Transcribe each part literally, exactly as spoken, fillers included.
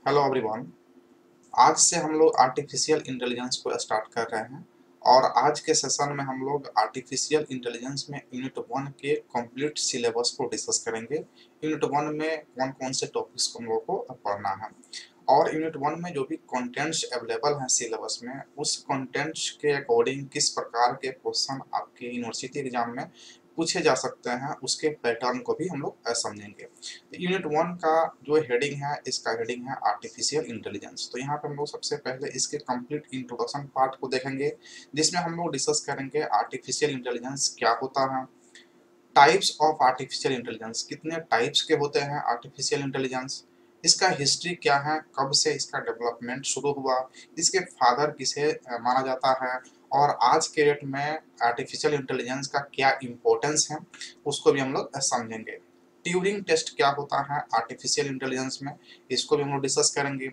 Hello everyone. आज से हम लोग आर्टिफिशियल इंटेलिजेंस को स्टार्ट कर रहे हैं और आज के सेशन में हम लोग आर्टिफिशियल इंटेलिजेंस में यूनिट वन के कंप्लीट सिलेबस को डिस्कस करेंगे। यूनिट वन में कौन कौन से टॉपिक्स को हम लोग को पढ़ना है और यूनिट वन में जो भी कंटेंट्स अवेलेबल हैं सिलेबस में, उस कंटेंट्स के अकॉर्डिंग किस प्रकार के क्वेश्चन आपके यूनिवर्सिटी एग्जाम में पूछे जा सकते हैं, उसके पैटर्न को भी हम लोग समझेंगे। यूनिट वन का जो हेडिंग है, इसका हेडिंग है आर्टिफिशियल इंटेलिजेंस। तो यहाँ पे हम लोग सबसे पहले इसके कंप्लीट इंट्रोडक्शन पार्ट को देखेंगे, जिसमें हम लोग डिस्कस करेंगे आर्टिफिशियल इंटेलिजेंस क्या होता है, टाइप्स ऑफ आर्टिफिशियल इंटेलिजेंस, कितने टाइप्स के होते हैं आर्टिफिशियल इंटेलिजेंस, इसका हिस्ट्री क्या है, कब से इसका डेवलपमेंट शुरू हुआ, इसके फादर किसे माना जाता है, और आज के डेट में आर्टिफिशियल इंटेलिजेंस का क्या इम्पोर्टेंस है, उसको भी हम लोग समझेंगे। ट्यूरिंग टेस्ट क्या होता है आर्टिफिशियल इंटेलिजेंस में, इसको भी हम लोग डिस्कस करेंगे।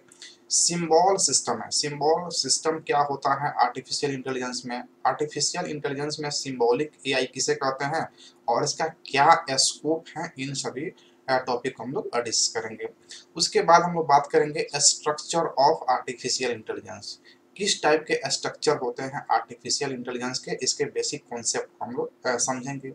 सिंबल सिस्टम है, सिंबल सिस्टम क्या होता है आर्टिफिशियल इंटेलिजेंस में, आर्टिफिशियल इंटेलिजेंस में सिंबॉलिक एआई किसे कहते हैं और इसका क्या स्कोप है, इन सभी टॉपिक को हम लोग डिस्कस करेंगे। उसके बाद हम लोग बात करेंगे स्ट्रक्चर ऑफ आर्टिफिशियल इंटेलिजेंस, किस टाइप के स्ट्रक्चर होते हैं आर्टिफिशियल इंटेलिजेंस के, इसके बेसिक कॉन्सेप्ट हम लोग समझेंगे।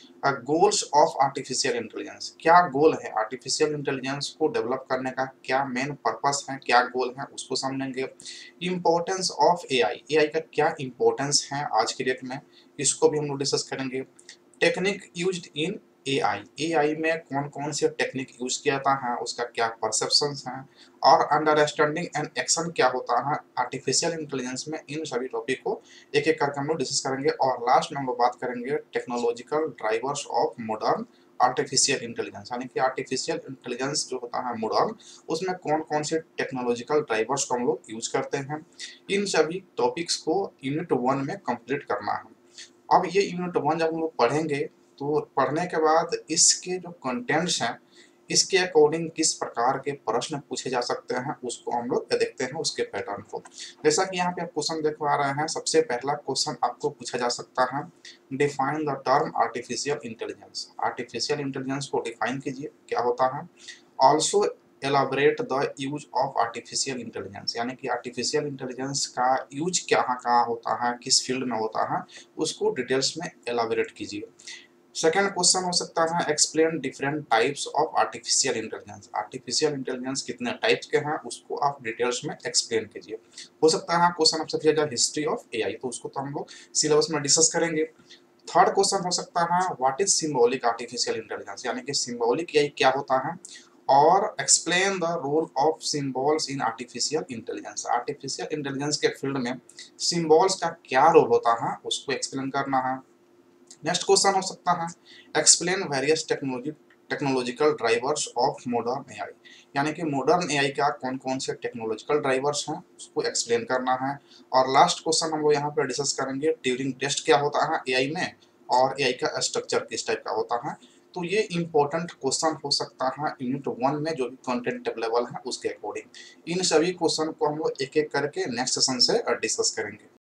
गोल्स ऑफ आर्टिफिशियल इंटेलिजेंस, क्या गोल है आर्टिफिशियल इंटेलिजेंस को डेवलप करने का, क्या मेन पर्पस है, क्या गोल है, उसको समझेंगे। इम्पोर्टेंस ऑफ एआई, एआई का क्या इम्पोर्टेंस है आज की डेट में, इसको भी हम लोग डिस्कस करेंगे। Technique used in AI, AI में कौन कौन से टेक्निक यूज किया जाता है, उसका क्या परसेप्शंस हैं, और अंडरस्टैंडिंग एंड एक्शन क्या होता है आर्टिफिशियल इंटेलिजेंस में, इन सभी टॉपिक को एक एक करके हम लोग डिस्कस करेंगे। और लास्ट में हम लोग बात करेंगे technological drivers of modern artificial intelligence, यानी कि आर्टिफिशियल इंटेलिजेंस जो होता है मॉडर्न, उसमें कौन कौन से टेक्नोलॉजिकल ड्राइवर्स को हम लोग यूज करते हैं, इन सभी टॉपिक्स को यूनिट वन में कंप्लीट करना है। अब ये यूनिट वन जब हम लोग पढ़ेंगे, तो पढ़ने के बाद इसके जो कंटेंट्स हैं, इसके अकॉर्डिंग किस प्रकार के प्रश्न पूछे जा सकते हैं, उसको हम लोग देखते हैं, उसके पैटर्न को। जैसा कि यहाँ पे आप क्वेश्चन देख पा रहे हैं, सबसे पहला क्वेश्चन आपको पूछा जा सकता है, define the term artificial intelligence, artificial intelligence को डिफाइन कीजिए, क्या होता है। Also elaborate the use of artificial intelligence, यानी कि आर्टिफिशियल इंटेलिजेंस का यूज कहाँ कहाँ होता है, किस फील्ड में होता है, उसको डिटेल्स में एलाबरेट कीजिए। सेकेंड क्वेश्चन हो सकता है, explain different types of artificial intelligence, artificial intelligence कितने टाइप्स के हैं, उसको आप डिटेल्स में एक्सप्लेन कीजिए। हो सकता है क्वेश्चन आपसे पूछा जाए हिस्ट्री ऑफ एआई, तो उसको तो हम लोग सिलेबस में डिस्कस करेंगे। थर्ड क्वेश्चन हो सकता है, what is symbolic artificial intelligence, यानी कि सिंबॉलिक एआई क्या होता है, और explain the role of symbols in artificial intelligence, artificial intelligence के फील्ड में सिंबल्स का क्या रोल होता है, उसको एक्सप्लेन करना है। नेक्स्ट क्वेश्चन हो सकता है, explain various technology technological drivers of modern AI, यानी कि मॉडर्न एआई का कौन कौन से टेक्नोलॉजिकल ड्राइवर्स हैं, उसको एक्सप्लेन करना है। और लास्ट क्वेश्चन हम लोग यहाँ पर डिस्कस करेंगे, ट्यूरिंग टेस्ट क्या होता है एआई में, और एआई का स्ट्रक्चर किस टाइप का होता है। तो ये इंपॉर्टेंट क्वेश्चन हो सकता है यूनिट वन में जो भी कंटेंट अवेलेबल है उसके अकॉर्डिंग। इन सभी क्वेश्चन को हम लोग एक एक करके नेक्स्ट सेशन से डिस्कस करेंगे।